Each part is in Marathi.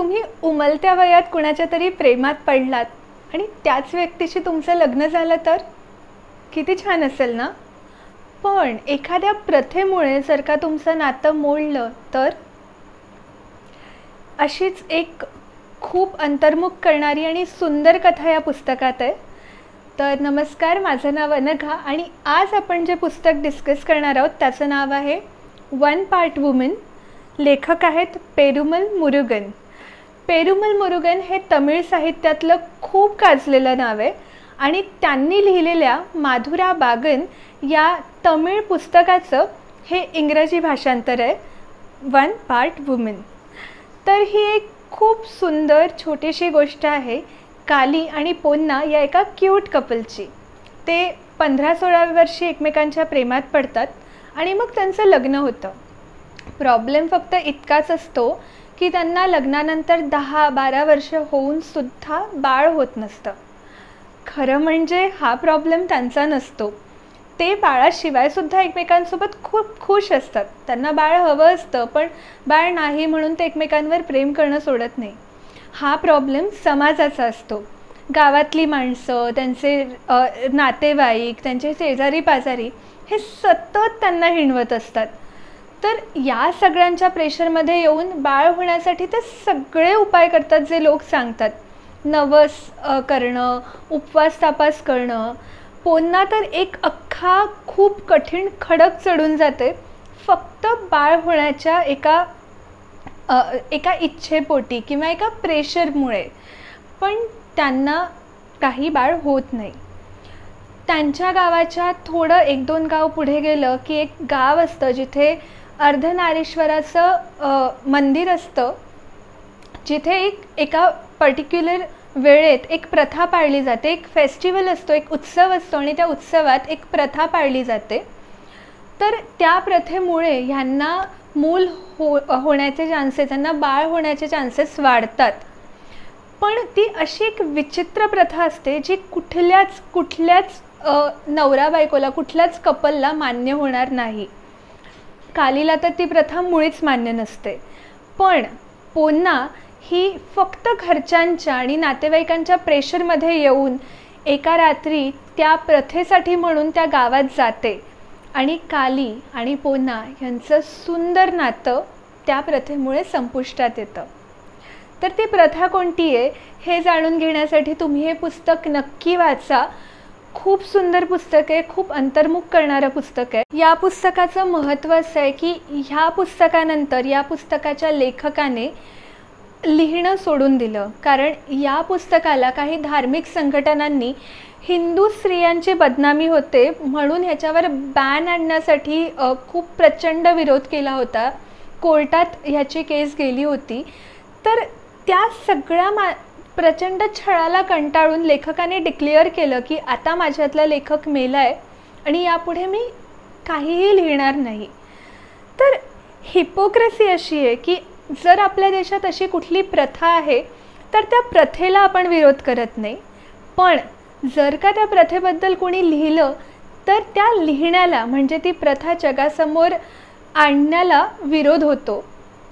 तुम्ही उमलत्या वयात कुणाच्या तरी प्रेमात पडलात आणि त्याच व्यक्तीशी तुमचं लग्न झालं तर किती छान असेल ना. पण एखाद्या प्रथेमुळे जर का तुमचं नातं मोडलं तर. अशीच एक खूप अंतर्मुख करणारी आणि सुंदर कथा या पुस्तकात आहे. तर नमस्कार, माझं नाव अनघा आणि आज आपण जे पुस्तक डिस्कस करणार आहोत त्याचं नाव आहे वन पार्ट वुमन. लेखक आहेत पेरुमल मुरुगन. पेरुमल मुरुगन हे तमिळ साहित्यातलं खूप गाजलेलं नाव आहे आणि त्यांनी लिहिलेल्या माधुरा बागन या तमिळ पुस्तकाचं हे इंग्रजी भाषांतर आहे वन पार्ट वुमन. तर ही एक खूप सुंदर छोटीशी गोष्ट आहे काली आणि पोन्ना या एका क्यूट कपलची. ते 15-16 वर्षी एकमेकांच्या प्रेमात पडतात आणि मग त्यांचं लग्न होतं. प्रॉब्लेम फक्त इतकाच असतो की त्यांना लग्नानंतर 10-12 वर्ष होऊन सुद्धा बाळ होत नसतं. खरं म्हणजे हा प्रॉब्लेम त्यांचा नसतो. ते बाळाशिवाय सुद्धा एकमेकांसोबत खूप खुश असतात. त्यांना बाळ हवं असतं पण बाळ नाही म्हणून ते एकमेकांवर प्रेम करणं सोडत नाही. हा प्रॉब्लेम समाजाचा असतो. गावातली माणसं, त्यांचे नातेवाईक, त्यांचे शेजारी पाजारी हे सतत त्यांना हिणवत असतात. तर या सगळ्यांच्या प्रेशरमध्ये येऊन बाळ होण्यासाठी ते सगळे उपाय करतात जे लोक सांगतात. नवस करणं, उपवास तापास करणं. पोन्ना तर एक अख्खा खूप कठीण खडक चढून जाते फक्त बाळ होण्याच्या एका इच्छेपोटी किंवा एका प्रेशरमुळे. पण त्यांना काही बाळ होत नाही. त्यांच्या गावाच्या थोडं 1-2 गाव पुढे गेलं की एक गाव असतं जिथे अर्धनारीश्वराचं मंदिर असतं, जिथे एका पर्टिक्युलर वेळेत एक प्रथा पाळली जाते. एक फेस्टिवल असतो, एक उत्सव असतो आणि त्या उत्सवात एक प्रथा पाळली जाते. तर त्या प्रथेमुळे ह्यांना मूल होण्याचे चान्सेस, त्यांना बाळ होण्याचे चान्सेस वाढतात. पण ती अशी एक विचित्र प्रथा असते जी कुठल्याच नवरा बायकोला, कुठल्याच कपलला मान्य होणार नाही. कालीला तर ती प्रथा मुळीच मान्य नसते. पण पोन्ना ही फक्त घरच्यांच्या आणि नातेवाईकांच्या प्रेशरमध्ये येऊन एका रात्री त्या प्रथेसाठी म्हणून त्या गावात जाते आणि काली आणि पोन्ना यांचं सुंदर नातं त्या प्रथेमुळे संपुष्टात येतं. तर ती प्रथा कोणती आहे हे जाणून घेण्यासाठी तुम्ही हे पुस्तक नक्की वाचा. खूप सुंदर पुस्तक आहे, खूप अंतर्मुख करणारं पुस्तक आहे. या पुस्तकाचं महत्त्व असं आहे की ह्या पुस्तकानंतर या पुस्तकाच्या लेखकाने लिहिणं सोडून दिलं. कारण या पुस्तकाला काही धार्मिक संघटनांनी हिंदू स्त्रियांची बदनामी होते म्हणून ह्याच्यावर बॅन आणण्यासाठी खूप प्रचंड विरोध केला होता. कोर्टात ह्याची केस गेली होती. तर त्या सगळ्या प्रचंड छळाला कंटाळून लेखकाने डिक्लेअर केलं की आता माझ्यातला लेखक मेला आहे आणि यापुढे मी काहीही लिहिणार नाही. तर हिपोक्रेसी अशी आहे की जर आपल्या देशात अशी कुठली प्रथा आहे तर त्या प्रथेला आपण विरोध करत नाही. पण जर का त्या प्रथेबद्दल कोणी लिहिलं तर त्या लिहिण्याला म्हणजे ती प्रथा जगासमोर आणण्याला विरोध होतो.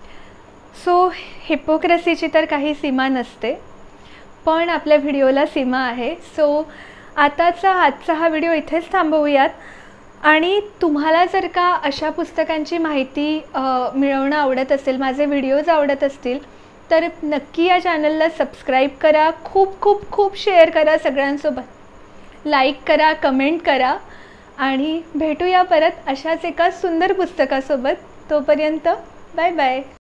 सो हिपोक्रेसीची तर काही सीमा नसते पण आपल्या व्हिडिओला सीमा आहे. सो आजचा हा व्हिडिओ इथेच थांबवूयात. आणि तुम्हाला जर का अशा पुस्तकांची माहिती मिळवणं आवडत असेल, माझे व्हिडिओज आवडत असतील तर नक्की या चॅनलला सबस्क्राईब करा. खूप शेअर करा सगळ्यांसोबत. लाईक करा, कमेंट करा आणि भेटूया परत अशाच एका सुंदर पुस्तकासोबत. तोपर्यंत बाय बाय.